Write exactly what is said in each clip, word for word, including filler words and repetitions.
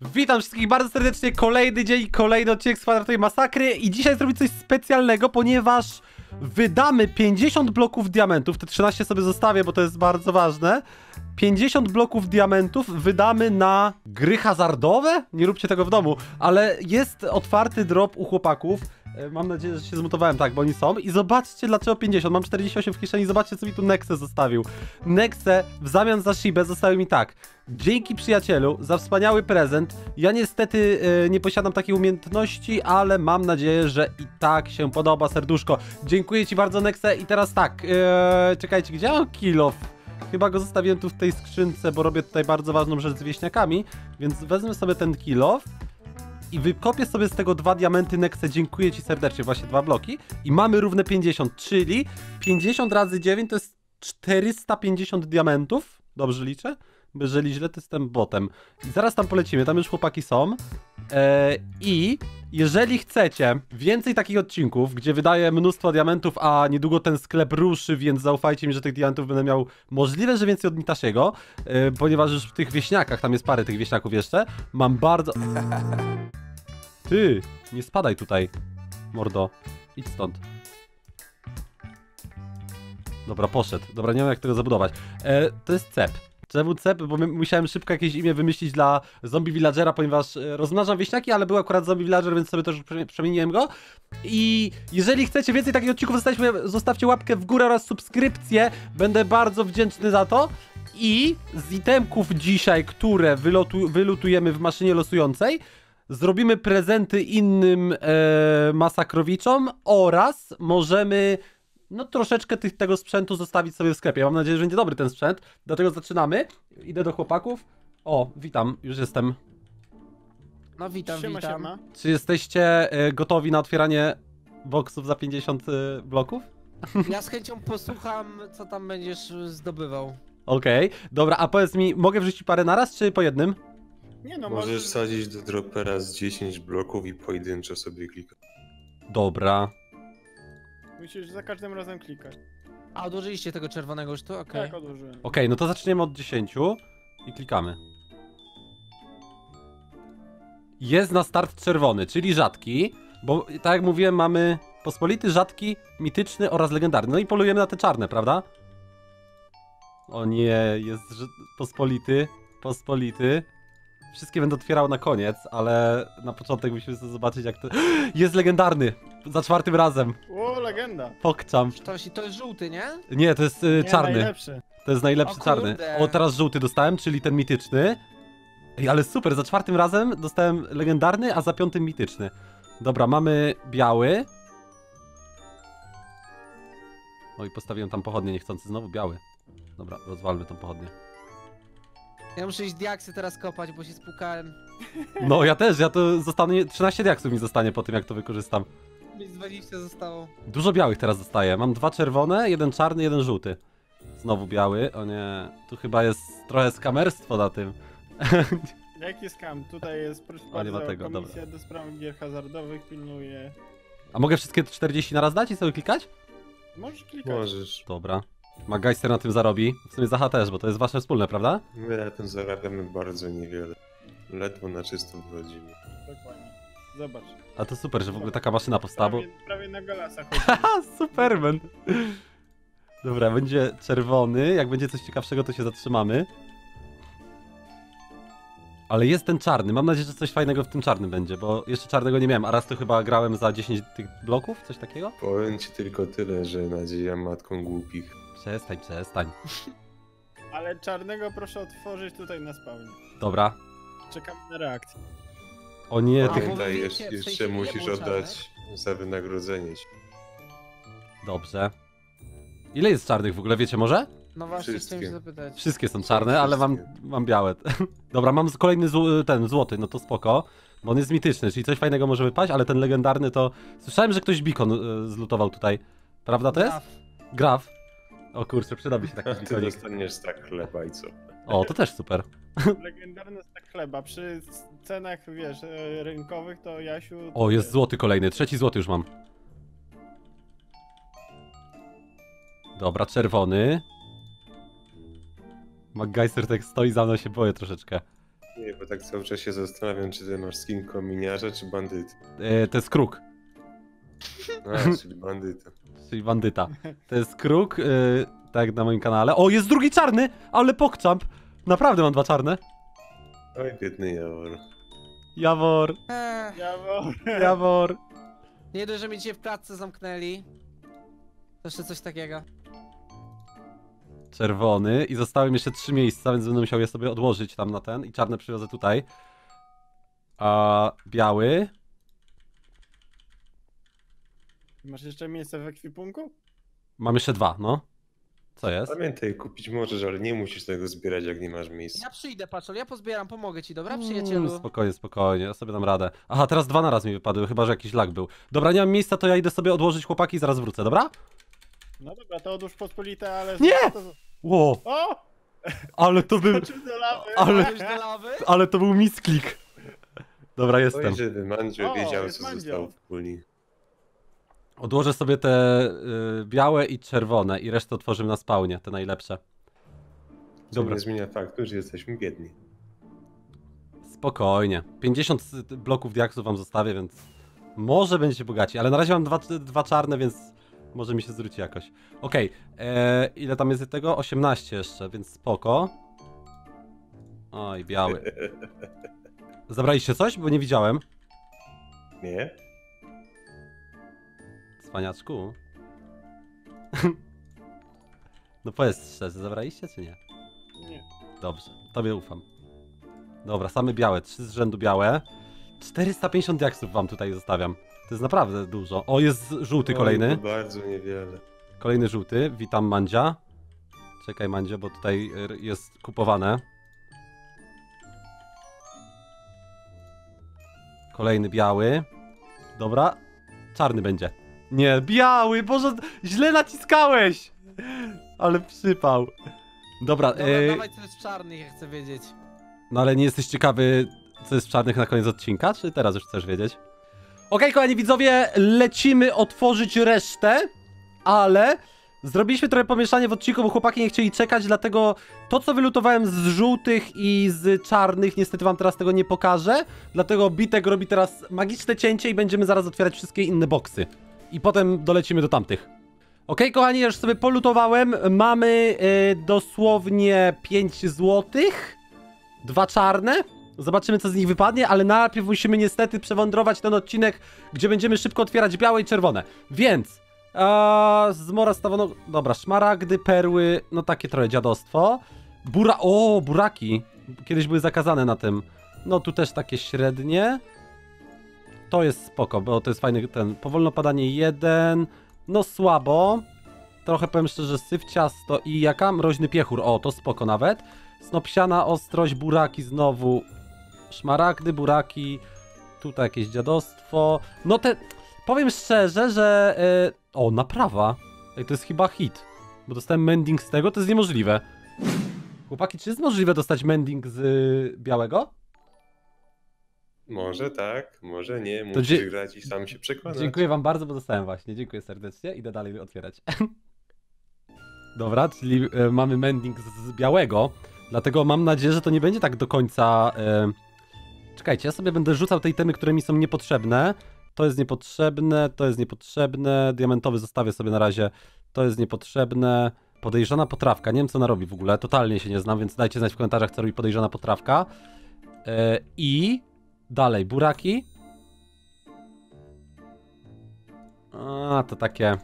Witam wszystkich bardzo serdecznie, kolejny dzień, kolejny odcinek z Kwadratowej Masakry i dzisiaj zrobić coś specjalnego, ponieważ wydamy pięćdziesiąt bloków diamentów, te trzynaście sobie zostawię, bo to jest bardzo ważne. pięćdziesiąt bloków diamentów wydamy na gry hazardowe? Nie róbcie tego w domu, ale jest otwarty drop u chłopaków. Mam nadzieję, że się zmutowałem, tak, bo oni są. I zobaczcie dlaczego pięćdziesiąt, mam czterdzieści osiem w kieszeni, zobaczcie co mi tu Nexe zostawił. Nexe w zamian za Shibę zostawił mi tak. Dzięki przyjacielu, za wspaniały prezent. Ja niestety e, nie posiadam takiej umiejętności, ale mam nadzieję, że i tak się podoba, serduszko. Dziękuję ci bardzo, Nexe. I teraz tak, e, czekajcie, gdzie mam kill off? Chyba go zostawiłem tu w tej skrzynce, bo robię tutaj bardzo ważną rzecz z wieśniakami, więc wezmę sobie ten kill off i wykopię sobie z tego dwa diamenty. Nexe, dziękuję ci serdecznie, właśnie dwa bloki. I mamy równe pięćdziesiąt, czyli pięćdziesiąt razy dziewięć to jest czterysta pięćdziesiąt diamentów. Dobrze liczę? Bo jeżeli źle, to jestem botem. I zaraz tam polecimy, tam już chłopaki są. Eee, I jeżeli chcecie więcej takich odcinków, gdzie wydaję mnóstwo diamentów, a niedługo ten sklep ruszy, więc zaufajcie mi, że tych diamentów będę miał możliwe, że więcej od Nitasiego, eee, ponieważ już w tych wieśniakach, tam jest parę tych wieśniaków jeszcze, mam bardzo... Ty, nie spadaj tutaj, mordo. Idź stąd. Dobra, poszedł. Dobra, nie wiem jak tego zabudować. E, to jest cep. Czemu cep? Bo musiałem szybko jakieś imię wymyślić dla zombie villagera, ponieważ rozmnażam wieśniaki, ale był akurat zombie villager, więc sobie też przemieniłem go. I jeżeli chcecie więcej takich odcinków, zostawcie, zostawcie łapkę w górę oraz subskrypcję. Będę bardzo wdzięczny za to. I z itemków dzisiaj, które wylotu, wylutujemy w maszynie losującej, zrobimy prezenty innym e, masakrowiczom oraz możemy no troszeczkę tych, tego sprzętu zostawić sobie w sklepie. Mam nadzieję, że będzie dobry ten sprzęt. Dlatego zaczynamy. Idę do chłopaków. O, witam, już jestem. No witam, Siema, witam. siema. Czy jesteście e, gotowi na otwieranie boksów za pięćdziesiąt e, bloków? Ja z chęcią posłucham, co tam będziesz zdobywał. Okej, okay. Dobra, a powiedz mi, mogę wrzucić parę naraz, czy po jednym? Nie no, Możesz możesz... sadzić do dropera z dziesięć bloków i pojedynczo sobie klikać. Dobra. Musisz za każdym razem klikać. A odłożyliście tego czerwonego już tu? Okej. Tak, odłożyłem. Okej, okay, no to zaczniemy od dziesięciu i klikamy. Jest na start czerwony, czyli rzadki, bo tak jak mówiłem, mamy pospolity, rzadki, mityczny oraz legendarny. No i polujemy na te czarne, prawda? O nie, jest pospolity, pospolity. Wszystkie będę otwierał na koniec, ale na początek musimy sobie zobaczyć jak to... Jest legendarny! Za czwartym razem! O, legenda! Pokczam. To, to jest żółty, nie? Nie, to jest y, Nie, czarny. najlepszy. To jest najlepszy O czarny. kurde. O, teraz żółty dostałem, czyli ten mityczny. Ej, ale super, za czwartym razem dostałem legendarny, a za piątym mityczny. Dobra, mamy biały. Oj, postawiłem tam pochodnie niechcący, znowu biały. Dobra, rozwalmy tą pochodnię. Ja muszę iść diaksy teraz kopać, bo się spłukałem. No, ja też, ja to zostanie, trzynaście diaksów mi zostanie po tym, jak to wykorzystam. Mi z dwadzieścia zostało. Dużo białych teraz zostaje. Mam dwa czerwone, jeden czarny, jeden żółty. Znowu biały, o nie. Tu chyba jest trochę skamerstwo na tym. Jaki skam? Tutaj jest, proszę O, nie ma bardzo, tego, komisja dobra. do spraw gier hazardowych pilnuje. A mogę wszystkie czterdzieści na raz dać i sobie klikać? Możesz klikać. Możesz. Dobra. Magajster na tym zarobi. W sumie Zacha też, bo to jest wasze wspólne, prawda? My na tym zarabiamy bardzo niewiele. Ledwo na czysto wychodzimy. Dokładnie. Zobacz. A to super, że w ogóle taka maszyna powstała, bo... Prawie, prawie na golasa chodzi. Haha, Superman! Dobra, będzie czerwony. Jak będzie coś ciekawszego, to się zatrzymamy. Ale jest ten czarny. Mam nadzieję, że coś fajnego w tym czarnym będzie, bo jeszcze czarnego nie miałem. A raz to chyba grałem za dziesięć tych bloków? Coś takiego? Powiem ci tylko tyle, że nadzieja matką głupich. Przestań, przestań. Ale czarnego proszę otworzyć tutaj na spawnie. Dobra. Czekam na reakcję. O nie, A, tych... bo- Pamiętaj, wiecie, jeszcze, w sensie jeszcze nie musisz było oddać za wynagrodzenie. Dobrze. Ile jest czarnych w ogóle, wiecie może? No właśnie, chciałem Wszystkie. się zapytać. Wszystkie są czarne, ale mam, mam białe. Dobra, mam kolejny zł, ten złoty, no to spoko. Bo on jest mityczny, czyli coś fajnego może wypaść, ale ten legendarny to... Słyszałem, że ktoś beacon y, zlutował tutaj. Prawda to jest? Graf. Graf. O kurczę, przydałby się taki A ty beaconik. dostaniesz tak chleba i co? O, to też super. Legendarny stak chleba. Przy cenach, wiesz, e, rynkowych to Jasiu... O, jest złoty kolejny, trzeci złoty już mam. Dobra, czerwony. MacGyster tak stoi za mną, się boję troszeczkę. Nie, bo tak cały czas się zastanawiam, czy ty masz skin kominiarza, czy bandyty. E, to jest kruk, A, czyli bandyta. czyli bandyta. To jest kruk, e, tak jak na moim kanale. O, jest drugi czarny, ale pokczamp. Naprawdę mam dwa czarne. Oj, biedny Jawor. Jawor, Eee, Jawor. Jawor. nie dość, że mi cię w klatce zamknęli. To jeszcze coś takiego. Czerwony i zostały mi jeszcze trzy miejsca, więc będę musiał je sobie odłożyć tam na ten i czarne przywiozę tutaj. A biały. Masz jeszcze miejsce w ekwipunku? Mam jeszcze dwa, no. Co jest? Pamiętaj, kupić możesz, ale nie musisz tego zbierać, jak nie masz miejsca. Ja przyjdę, Paczol, ja pozbieram, pomogę ci, dobra, Mm, przyjacielu? spokojnie, spokojnie, ja sobie dam radę. Aha, teraz dwa na raz mi wypadły, chyba że jakiś lag był. Dobra, nie mam miejsca, to ja idę sobie odłożyć chłopaki i zaraz wrócę, dobra? No dobra, to odłóż pospolite, ale... Nie! To... Ło, O! ale to był, Skoczył do lawy! ale, Idziesz do lawy? ale to był misklik. Dobra, jestem. Oj, żeby Mandzio O, wiedział, jest co Mandzio. zostało w puli. Odłożę sobie te y, białe i czerwone i resztę otworzymy na spawnie, te najlepsze. Co Dobra. nie zmienia faktu, że jesteśmy biedni. Spokojnie. pięćdziesiąt bloków diaksów wam zostawię, więc może będziecie bogaci, ale na razie mam dwa, dwa czarne, więc może mi się zwróci jakoś. Okej, okay. Ile tam jest tego? osiemnaście jeszcze, więc spoko. Oj, biały. Zabraliście coś? Bo nie widziałem. Nie? Cwaniaczku. No powiedz szczerze, zabraliście czy nie? Nie. Dobrze, tobie ufam. Dobra, same białe, trzy z rzędu białe. czterysta pięćdziesiąt diaksów wam tutaj zostawiam. To jest naprawdę dużo. O, jest żółty kolejny. Oj, to bardzo niewiele. Kolejny żółty. Witam, Mandzia. Czekaj, Mandzio, bo tutaj jest kupowane. Kolejny biały. Dobra. Czarny będzie. Nie, biały! Boże, źle naciskałeś! Ale przypał. Dobra, Dobra, e... dawaj co jest czarnych, ja chcę wiedzieć. No ale nie jesteś ciekawy, co jest w czarnych na koniec odcinka, czy teraz już chcesz wiedzieć? Okej, okay, kochani widzowie, lecimy otworzyć resztę, ale zrobiliśmy trochę pomieszanie w odcinku, bo chłopaki nie chcieli czekać, dlatego to, co wylutowałem z żółtych i z czarnych, niestety wam teraz tego nie pokażę, dlatego Bitek robi teraz magiczne cięcie i będziemy zaraz otwierać wszystkie inne boksy. I potem dolecimy do tamtych. Okej, okay, kochani, ja już sobie polutowałem, mamy yy, dosłownie pięć złotych. Dwa czarne. Zobaczymy, co z nich wypadnie, ale najpierw musimy niestety przewędrować ten odcinek, gdzie będziemy szybko otwierać białe i czerwone. Więc... A, zmora stawono... Dobra, szmaragdy, perły, no takie trochę dziadostwo. Bura... O, buraki. Kiedyś były zakazane na tym. No tu też takie średnie. To jest spoko, bo to jest fajny ten... Powolno padanie jeden. No słabo. Trochę powiem szczerze, syf ciasto i jaka? Mroźny piechur. O, to spoko nawet. Snopsiana ostrość, buraki znowu. Szmaragdy, buraki. Tutaj jakieś dziadostwo. No te... Powiem szczerze, że... Yy... O, naprawa. Ej, to jest chyba hit. Bo dostałem mending z tego, to jest niemożliwe. Chłopaki, czy jest możliwe dostać mending z yy, białego? Może tak, może nie. To Musisz dzie- grać i sam się przekonać. Dziękuję wam bardzo, bo dostałem właśnie. Dziękuję serdecznie. Idę dalej otwierać. Dobra, czyli yy, mamy mending z, z białego. Dlatego mam nadzieję, że to nie będzie tak do końca... Yy... Czekajcie, ja sobie będę rzucał te itemy, które mi są niepotrzebne. To jest niepotrzebne, to jest niepotrzebne, diamentowy zostawię sobie na razie, to jest niepotrzebne. Podejrzana potrawka, nie wiem co ona robi w ogóle, totalnie się nie znam, więc dajcie znać w komentarzach, co robi podejrzana potrawka. Yy, I dalej, buraki. A, to takie...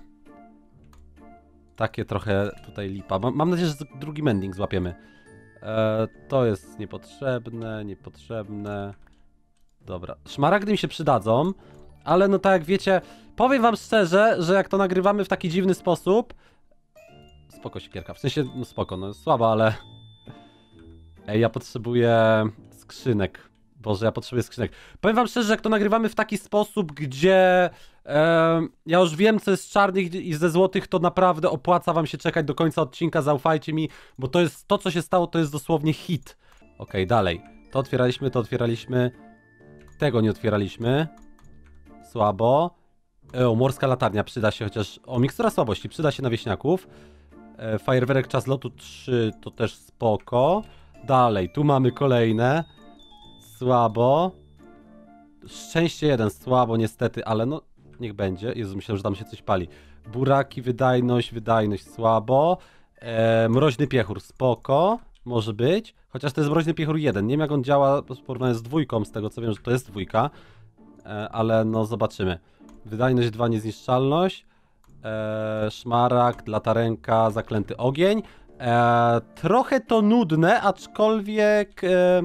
Takie trochę tutaj lipa. Mam, mam nadzieję, że drugi mending złapiemy. Yy, to jest niepotrzebne, niepotrzebne. Dobra, szmaragdy mi się przydadzą. Ale no tak jak wiecie, powiem wam szczerze, że jak to nagrywamy w taki dziwny sposób... Spoko siekierka, w sensie, no spoko, no słaba, ale... Ej, ja potrzebuję skrzynek. Boże, ja potrzebuję skrzynek. Powiem wam szczerze, że jak to nagrywamy w taki sposób, gdzie... E, ja już wiem, co jest z czarnych i ze złotych, to naprawdę opłaca wam się czekać do końca odcinka, zaufajcie mi, bo to jest, to co się stało, to jest dosłownie hit. Okej, okay, dalej. To otwieraliśmy, to otwieraliśmy. Tego nie otwieraliśmy. Słabo. O, morska latarnia przyda się chociaż... O, mikstura słabości przyda się na wieśniaków. E, fajerwerek czas lotu trzy to też spoko. Dalej, tu mamy kolejne. słabo. Szczęście jeden, słabo niestety, ale no, niech będzie. Jezu, myślałem, że tam się coś pali. Buraki, wydajność, wydajność, słabo. E, mroźny piechur, spoko, może być. Chociaż to jest mroźny piechur jeden. Nie wiem, jak on działa w porównaniu z dwójką, z tego co wiem, że to jest dwójka. E, ale no, zobaczymy. Wydajność dwa, niezniszczalność. E, szmaragd, latarenka, zaklęty ogień. E, trochę to nudne, aczkolwiek... E,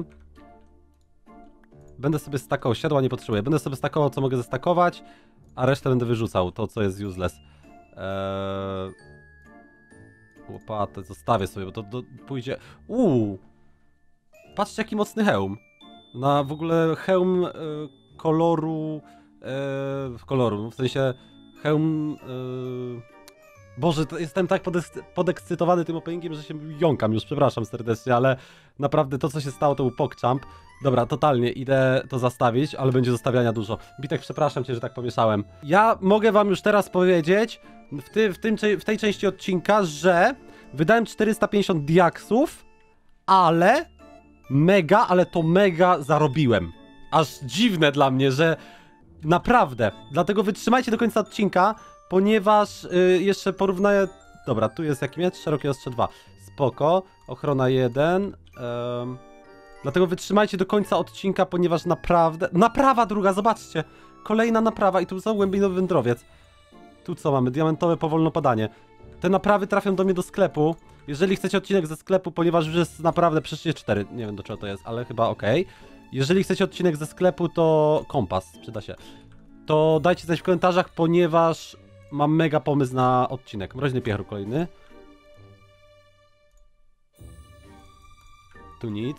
będę sobie stakował, siodła nie potrzebuję. Będę sobie stakował, co mogę zestakować, a resztę będę wyrzucał, to co jest useless. Eee... Łopatę zostawię sobie, bo to do, pójdzie... Uuu! Patrzcie, jaki mocny hełm. Na w ogóle hełm e, koloru... E, koloru, w sensie hełm... E, Boże, to jestem tak podekscy podekscytowany tym openingiem, że się jąkam już, przepraszam serdecznie, ale naprawdę to, co się stało, to był PogChamp. Dobra, totalnie, idę to zastawić, ale będzie zostawiania dużo. Bitek, przepraszam cię, że tak pomieszałem. Ja mogę wam już teraz powiedzieć, w, ty, w, tym, w tej części odcinka, że wydałem czterysta pięćdziesiąt diaksów, ale mega, ale to mega zarobiłem. Aż dziwne dla mnie, że naprawdę. Dlatego wytrzymajcie do końca odcinka, ponieważ y, jeszcze porównaję... Dobra, tu jest jaki miecz? Szerokie ostrze dwa. Spoko. Ochrona jeden. Um, dlatego wytrzymajcie do końca odcinka, ponieważ naprawdę... Naprawa druga, zobaczcie. Kolejna naprawa i tu są głębinowy wędrowiec. Tu co mamy? Diamentowe powolne padanie. Te naprawy trafią do mnie do sklepu. Jeżeli chcecie odcinek ze sklepu, ponieważ już jest naprawdę przecież cztery. Nie wiem do czego to jest, ale chyba okej. Okay. Jeżeli chcecie odcinek ze sklepu, to kompas przyda się. To dajcie znać w komentarzach, ponieważ mam mega pomysł na odcinek. Mroźny piechur kolejny. Tu nic.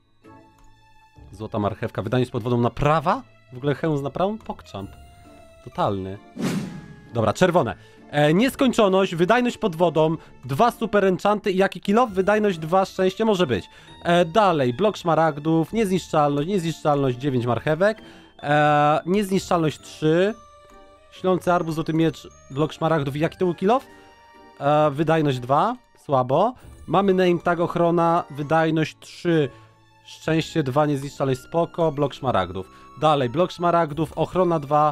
Złota marchewka. Wydanie z pod wodą naprawa? W ogóle hełm z naprawą? PogChamp. Totalny. Dobra, czerwone. E, nieskończoność, wydajność pod wodą, dwa super enchanty i jaki kill off? Wydajność dwa, szczęście może być. E, dalej, blok szmaragdów, niezniszczalność, niezniszczalność dziewięć marchewek. E, niezniszczalność trzy. Ślący arbuz, złoty miecz, blok szmaragdów i jaki to był kill off? E, wydajność dwa, słabo. Mamy name tag, ochrona, wydajność trzy, szczęście dwa, niezniszczalność spoko, blok szmaragdów. Dalej, blok szmaragdów, ochrona dwa,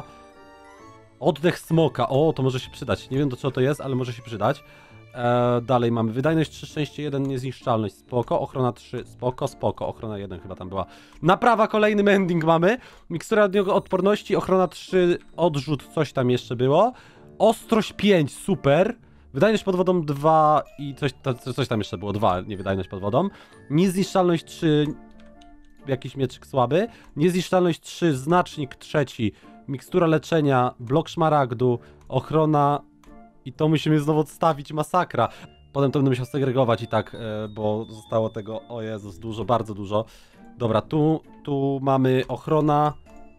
oddech smoka. O, to może się przydać. Nie wiem do czego to jest, ale może się przydać. E, dalej mamy wydajność trzy, szczęście jeden, niezniszczalność spoko, ochrona trzy, spoko, spoko, ochrona jeden chyba tam była. Naprawa, kolejny mending mamy. Mikstura odporności, ochrona trzy, odrzut, coś tam jeszcze było. Ostrość pięć, super. Wydajność pod wodą dwa i coś, to, coś tam jeszcze było, dwa, nie wydajność pod wodą. Niezniszczalność trzy, jakiś mieczyk słaby. Niezniszczalność trzy, znacznik trzeci, mikstura leczenia, blok szmaragdu, ochrona i to musimy znowu odstawić, masakra. Potem to będę musiał segregować i tak, e, bo zostało tego, o Jezus, dużo, bardzo dużo. Dobra, tu, tu mamy ochrona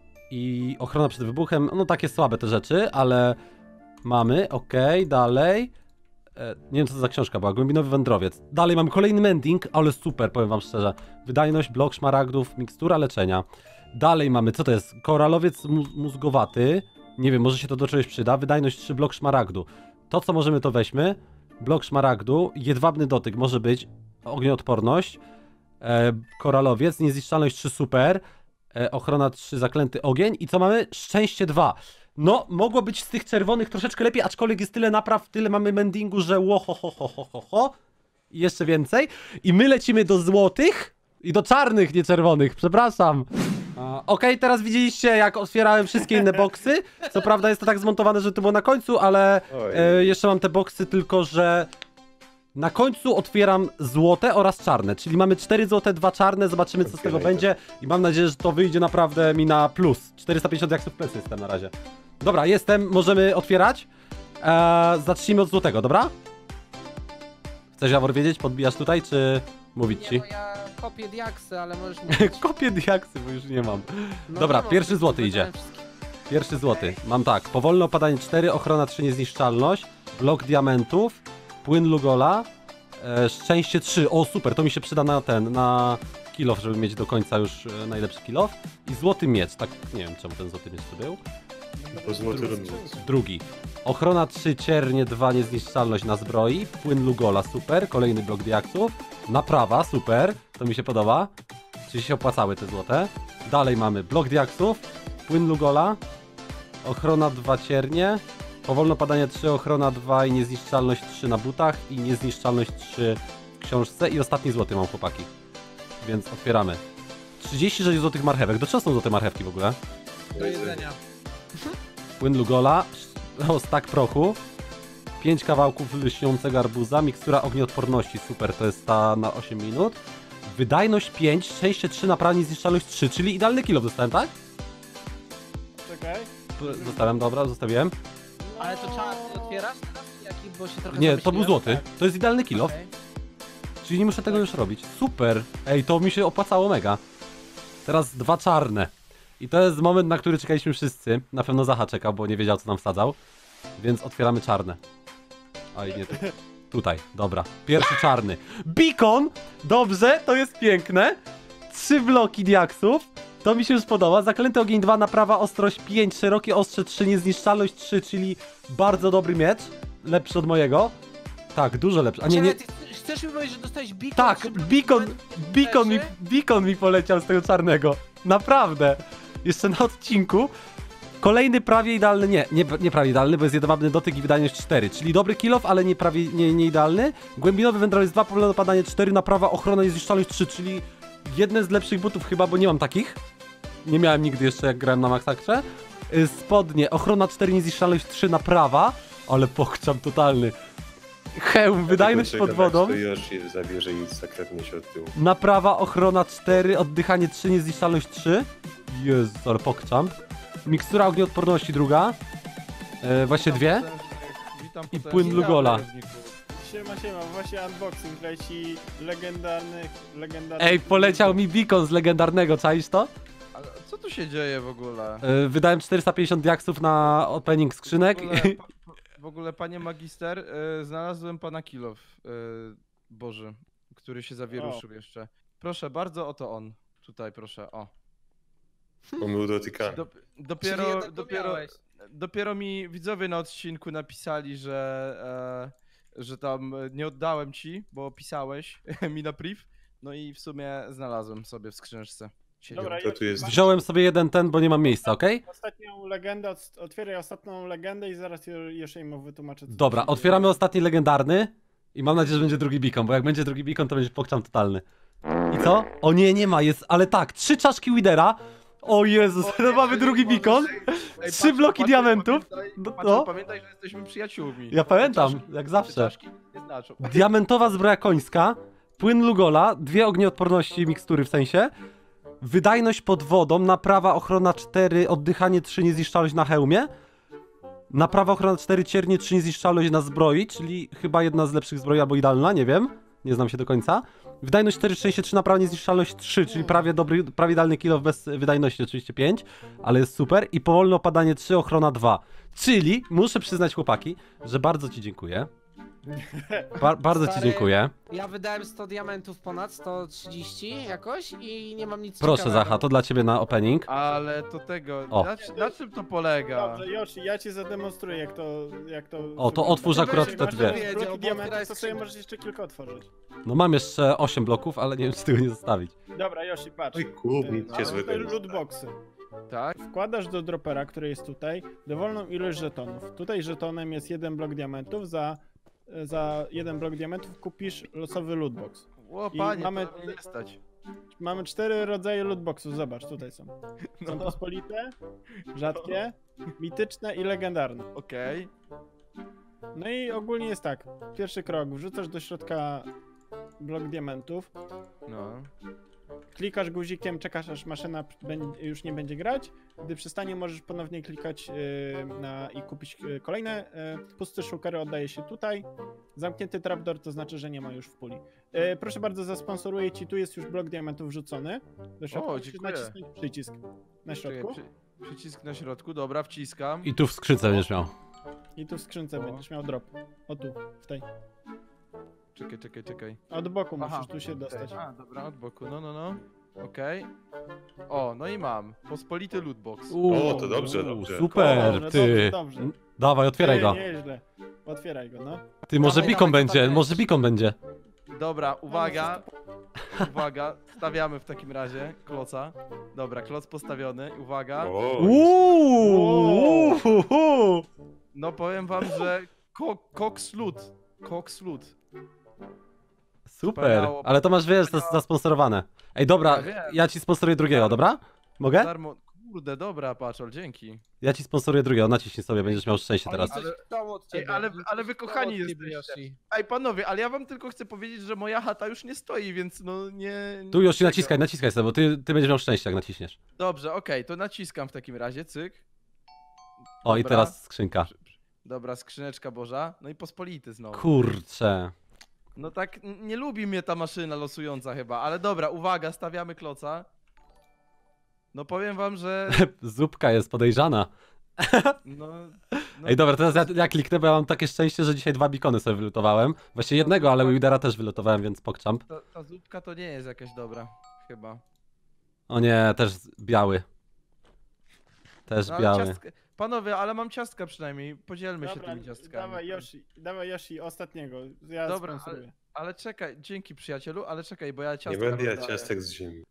i ochrona przed wybuchem, no takie słabe te rzeczy, ale mamy, okej, okay, dalej. E, nie wiem co to za książka była, głębinowy wędrowiec. Dalej mamy kolejny mending, ale super, powiem wam szczerze. Wydajność, blok szmaragdów, mikstura leczenia. Dalej mamy, co to jest? Koralowiec mózgowaty. Nie wiem, może się to do czegoś przyda. Wydajność trzy, blok szmaragdu. To co możemy, to weźmy. Blok szmaragdu, jedwabny dotyk może być. Ognioodporność. E, koralowiec, niezniszczalność trzy, super. E, ochrona trzy, zaklęty ogień. I co mamy? Szczęście dwa. No, mogło być z tych czerwonych troszeczkę lepiej, aczkolwiek jest tyle napraw, tyle mamy mendingu, że ło ho ho ho ho ho ho. I jeszcze więcej. I my lecimy do złotych. I do czarnych, nie czerwonych, przepraszam. Okej, okay, teraz widzieliście, jak otwierałem wszystkie inne boksy. Co prawda jest to tak zmontowane, że to było na końcu, ale e, jeszcze mam te boksy, tylko że na końcu otwieram złote oraz czarne. Czyli mamy cztery złote, dwa czarne, zobaczymy co okay, z tego będzie. I mam nadzieję, że to wyjdzie naprawdę mi na plus. czterysta pięćdziesiąt jaksów plus jestem na razie. Dobra, jestem, możemy otwierać. E, zacznijmy od złotego, dobra? Chcesz, Jawor, wiedzieć? Podbijasz tutaj, czy mówić ci? Nie, no ja kopię diaksy, ale możesz mówić. Kopię diaksy, bo już nie mam. No dobra, nie mam, pierwszy złoty idzie. Pierwszy złoty. Mam tak, powolne opadanie cztery, ochrona trzy, niezniszczalność, blok diamentów, płyn Lugola, e, szczęście trzy. O super, to mi się przyda na ten, na kill off, żeby mieć do końca już e, najlepszy kill off. I złoty miecz, tak, nie wiem czemu ten złoty miecz tu był. Po złoty Drugi. Ochrona trzy, ciernie dwa, niezniszczalność na zbroi, płyn Lugola, super, kolejny blok diaksów, naprawa, super, to mi się podoba. Czyli się opłacały te złote. Dalej mamy blok diaksów, płyn Lugola, ochrona dwa ciernie, powolne padanie trzy, ochrona dwa i niezniszczalność trzy na butach i niezniszczalność trzy w książce i ostatni złoty mam, chłopaki. Więc otwieramy. trzydzieści sześć złotych marchewek. Do czego są złote marchewki w ogóle? Do jedzenia. Płyn Lugola, o, stak prochu, pięć kawałków lśniącego arbuza, mikstura ognioodporności, super, to jest ta na osiem minut. Wydajność pięć, szczęście trzy, naprawnie zniszczalność trzy, czyli idealny kilo dostałem, tak? Czekaj. Zostawiam, dobra, zostawiłem. No... Ale to czarny otwierasz teraz? Jaki, bo się trochę Nie, to był zamyśliłem. złoty, to jest idealny kilo, Okej. czyli nie muszę tego już robić. Super, ej, to mi się opłacało mega. Teraz dwa czarne. I to jest moment, na który czekaliśmy wszyscy. Na pewno Zacha czekał, bo nie wiedział, co nam wsadzał. Więc otwieramy czarne. Oj, nie tu. Tutaj, dobra. Pierwszy czarny. Beacon! Dobrze, to jest piękne. Trzy bloki diaksów. To mi się już podoba. Zaklęty ogień dwa, naprawa, ostrość pięć, szerokie ostrze trzy, niezniszczalność trzy, czyli bardzo dobry miecz. Lepszy od mojego. Tak, dużo lepszy. A nie, nie. Czekaj, ty chcesz mi powiedzieć, że dostałeś beacon? Tak, przy bloku beacon, diamentów beacon mi, leży? beacon mi poleciał z tego czarnego. Naprawdę. Jeszcze na odcinku. Kolejny prawie idealny, nie, nie, nie prawie idealny, bo jest jedwabny dotyk i wydajność cztery, czyli dobry kill off, ale nie prawie, nie, nie idealny. Głębinowy wędrowiec dwa, powolne padanie cztery, naprawa, ochrona i zniszczalność trzy, czyli jedne z lepszych butów chyba, bo nie mam takich. Nie miałem nigdy jeszcze, jak grałem na Maxakrze. Y, Spodnie, ochrona cztery, niezniszczalność trzy, naprawa, ale pokczam totalny. Hełm, wydajność pod wodą. To Yoshi zabierze i zakradnie się od tyłu. Naprawa, ochrona cztery, oddychanie trzy, niezniszczalność trzy. Jezus, ale pokczam. Mikstura ognioodporności druga. E, właśnie dwie. Witam I potężnie. płyn Lugola. Siema, siema, właśnie unboxing leci legendarnych, legendarnych... Ej, poleciał mi beacon z legendarnego, czaisz to? Ale co tu się dzieje w ogóle? E, wydałem czterysta pięćdziesiąt diaksów na opening skrzynek. W ogóle, pa, w ogóle panie magister, y, znalazłem pana kilof, y, Boży, który się zawieruszył jeszcze. Proszę bardzo, oto on. Tutaj proszę, o. On był dotykany. Dop- Czyli dopiero, jednak to dopiero, miałeś. dopiero mi widzowie na odcinku napisali, że, e, że tam nie oddałem ci, bo pisałeś mi na priv. No i w sumie znalazłem sobie w skrzyneczce. Siedział. Dobra, To tu jest Wziąłem sobie jeden ten, bo nie mam miejsca, okej? Ostatnią legendę, od- otwieraj ostatnią legendę i zaraz je- jeszcze im wytłumaczę, co Dobra, tu się otwieramy dzieje. ostatni legendarny. I mam nadzieję, że będzie drugi beacon, bo jak będzie drugi beacon, to będzie pokczam totalny. I co? O nie, nie ma, jest, ale tak, trzy czaszki Widera. O Jezus, no mamy drugi beacon. Ej, Trzy bloki diamentów. Pamiętaj, No, Patrz, no. pamiętaj, że jesteśmy przyjaciółmi. Ja pamiętam, Czaszki- jak zawsze. czaszki nie znaczą. Diamentowa zbroja końska, płyn Lugola, dwie ognioodporności mikstury w sensie, wydajność pod wodą, naprawa, ochrona cztery, oddychanie trzy, niezniszczalność na hełmie, naprawa, ochrona cztery, ciernie trzy, niezniszczalność na zbroi, czyli chyba jedna z lepszych zbroi albo idealna, nie wiem, nie znam się do końca. Wydajność cztery, szczęście trzy, naprawa, niezniszczalność trzy, czyli prawie dobry, prawie idealny kill bez wydajności oczywiście pięć, ale jest super. I powolne opadanie trzy, ochrona dwa. Czyli, muszę przyznać chłopaki, że bardzo ci dziękuję. Ba bardzo ci Stary, dziękuję. Ja wydałem sto diamentów ponad, sto trzydzieści jakoś i nie mam nic Proszę ciekawego. Zacha, to dla ciebie na opening. Ale to tego, O. na, na czym to polega? Dobrze, Yoshi, ja ci zademonstruję, jak to... Jak to O, to wygląda. otwórz Ty akurat masz- te masz dwie. bloki Wiedział, bo diamentów, otwieraj to sobie skrzynkę. możesz jeszcze kilka otworzyć. No mam jeszcze osiem bloków, ale nie wiem, czy tego nie zostawić. Dobra, Yoshi, patrz. Oj, kup, Y, nic cię mamy złego tutaj nie lootboxy. Tak? Wkładasz do dropera, który jest tutaj, dowolną ilość żetonów. Tutaj żetonem jest jeden blok diamentów, za, za jeden blok diamentów kupisz losowy lootbox. O I panie, mamy- to mnie nie stać. Mamy cztery rodzaje lootboxów, zobacz, tutaj są. Są No, pospolite, rzadkie, mityczne i legendarne. okej. No i ogólnie jest tak, pierwszy krok, wrzucasz do środka blok diamentów, No. klikasz guzikiem, czekasz aż maszyna bę- już nie będzie grać. Gdy przestanie, możesz ponownie klikać yy, na, i kupić yy, kolejne. Yy, pusty shulkery oddaje się tutaj. Zamknięty trapdoor to znaczy, że nie ma już w puli. Yy, proszę bardzo, zasponsoruję ci, tu jest już blok diamentów wrzucony do środka. O, Musisz dziękuję. nacisnąć przycisk na Czekaj, środku przy, przycisk na środku, dobra, wciskam. I tu w skrzynce będziesz miał. i tu w skrzynce O. będziesz miał drop. O tu, w tej. Czekaj, czekaj, czekaj. Od boku Aha, musisz tu się dostać. A, dobra, od boku, no, no, no. Okej. O, no i mam. Pospolity lootbox. O, to dobrze, dobrze. Super, Dobrze, ty. dobrze, dobrze. N- Dawaj, otwieraj Ty, go. Nieźle. Otwieraj go, no. Ty, może Dawaj, beacon dawaj, będzie, dawaj. może beacon będzie. Dobra, uwaga. uwaga, stawiamy w takim razie kloca. Dobra, kloc postawiony, uwaga. O, Uuu, uuu. No powiem wam, że ko Cox Loot. Cox Loot. Super, Wspaniało. ale to masz, wiesz, to jest zasponsorowane. Ej, dobra, Ja wiem. ja ci sponsoruję drugiego, dobra? Mogę? Darmo. Kurde, dobra, Paczol, dzięki. Ja ci sponsoruję drugiego, naciśnij sobie, będziesz miał szczęście teraz. Ale... od Ej, ciebie. ale- Oni ale wy chcą kochani od ciebie, jesteście. Yoshi. Ej, panowie, ale ja wam tylko chcę powiedzieć, że moja chata już nie stoi, więc no nie... Tu już tego. naciskaj, naciskaj sobie, bo ty, ty będziesz miał szczęście, jak naciśniesz. Dobrze, okej, to naciskam w takim razie, cyk. O, i Dobra. teraz skrzynka. Dobra, skrzyneczka Boża. No i pospolity znowu. Kurczę. No tak, n- nie lubi mnie ta maszyna losująca chyba, ale dobra, uwaga, stawiamy kloca. No powiem wam, że... Zupka jest podejrzana. No, no, Ej, dobra, teraz ja, ja kliknę, bo ja mam takie szczęście, że dzisiaj dwa bikony sobie wylutowałem. Właściwie jednego, ale Widera też wylutowałem, więc pokczam. ta, ta zupka to nie jest jakaś dobra, chyba. O nie, też biały. Też No, ale biały. ciastka... Panowie, ale mam ciastka przynajmniej, podzielmy się Dobra, tymi ciastkami. dawaj Yoshi, dawaj Yoshi, ostatniego. Ja Dobra, sponsoruję. Ale czekaj, dzięki przyjacielu, ale czekaj, bo ja nie ciastka będę ja rozdaję. ciastek z ziemi.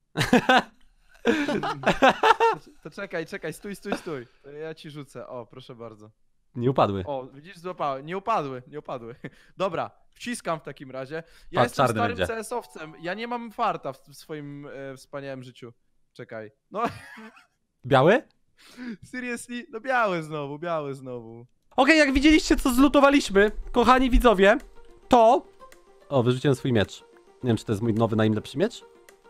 To czekaj, czekaj, stój, stój, stój. To ja ci rzucę, o, proszę bardzo. Nie upadły. O, widzisz, złapałem. Nie upadły, nie upadły. Dobra, wciskam w takim razie. Ja Patrz, jestem czarny starym będzie. C S owcem. Ja nie mam farta w, w swoim e, wspaniałym życiu. Czekaj. No, Biały? seriously? No biały znowu, biały znowu. Okej, jak widzieliście, co zlutowaliśmy, kochani widzowie, to... O, wyrzuciłem swój miecz. Nie wiem, czy to jest mój nowy najlepszy miecz?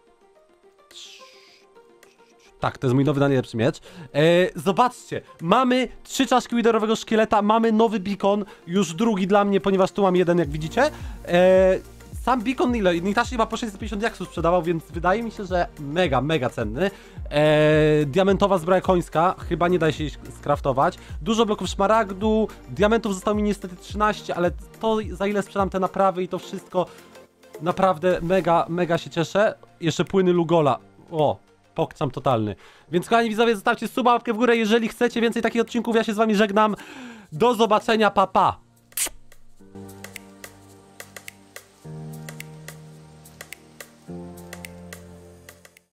Tak, to jest mój nowy najlepszy miecz. E, zobaczcie, mamy trzy czaszki widerowego szkieleta, mamy nowy beacon, już drugi dla mnie, ponieważ tu mam jeden, jak widzicie. E, sam beacon ile? Nitashi chyba po sześćset pięćdziesiąt jaksów sprzedawał, więc wydaje mi się, że mega, mega cenny. E, diamentowa zbroja końska, chyba nie da się jej skraftować. Dużo bloków szmaragdu, diamentów zostało mi niestety trzynaście, ale to za ile sprzedam te naprawy i to wszystko, naprawdę mega, mega się cieszę. Jeszcze płyny Lugola, o, pokczam totalny. Więc kochani widzowie, zostawcie suba, łapkę w górę, jeżeli chcecie więcej takich odcinków. Ja się z wami żegnam. Do zobaczenia, pa pa!